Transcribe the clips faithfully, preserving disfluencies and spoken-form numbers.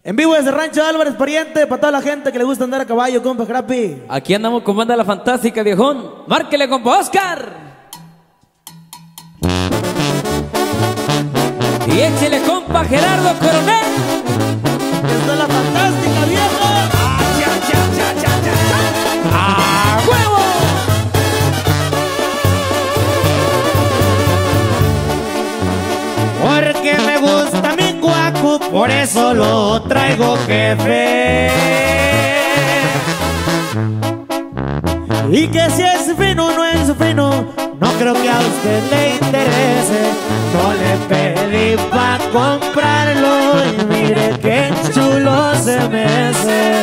En vivo desde Rancho Álvarez, pariente, para toda la gente que le gusta andar a caballo, compa Crappy. Aquí andamos con banda La Fantástica, viejón. Márquele, compa Oscar. Y échele, compa Gerardo Coronel. Esta es La Fantástica, viejo. ¡Ah, cha, cha, cha, cha, cha, cha! ¡Ah, huevo! Porque me gusta mi guaco, por eso lo traigo, jefe. Y que si es fino o no es fino, no creo que a usted le interese. No le pedí pa' comprarlo y mire qué chulo se me hace.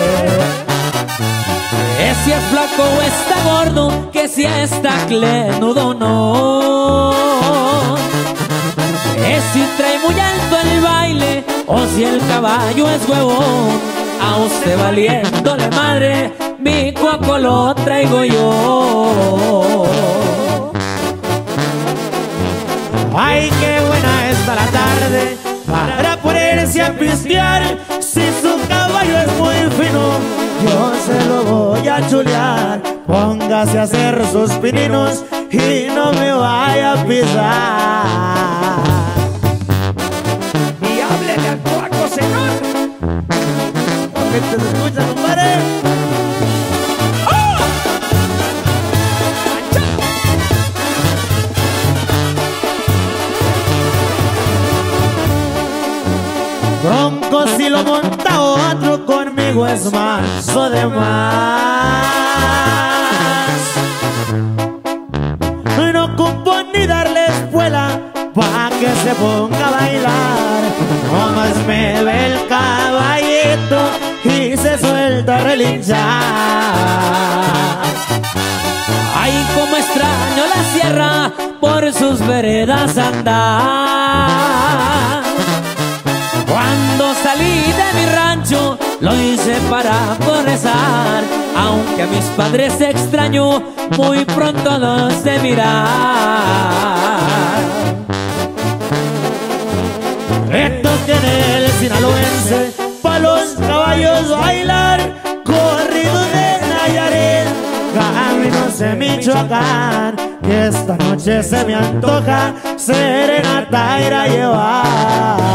Que si es flaco o está gordo, que si está clenudo no. Que si trae muy alto el baile o si el caballo es huevón. A usted valiéndole madre, mi cuaco lo traigo yo. Ay, qué buena está la tarde para ponerse a pistear. Si su caballo es muy fino, yo se lo voy a chulear. Póngase a hacer sus pininos y no me vaya a pisar. Y háblele al cuaco, señor. ¿Qué te escucha, compadre? Bronco si lo monta otro, conmigo es mazo de más. No ocupo ni darle espuela pa' que se ponga a bailar. Nomás me ve el caballito y se suelta a relinchar. Ay, cómo extraño la sierra, por sus veredas andar. Cuando salí de mi rancho, lo hice para progresar. Aunque a mis padres extraño, muy pronto los de mirar. Esto tiene el sinaloense, pa' los caballos bailar. Corrido de Nayarit, caminos de Michoacán. Que esta noche se me antoja serenata ir a llevar.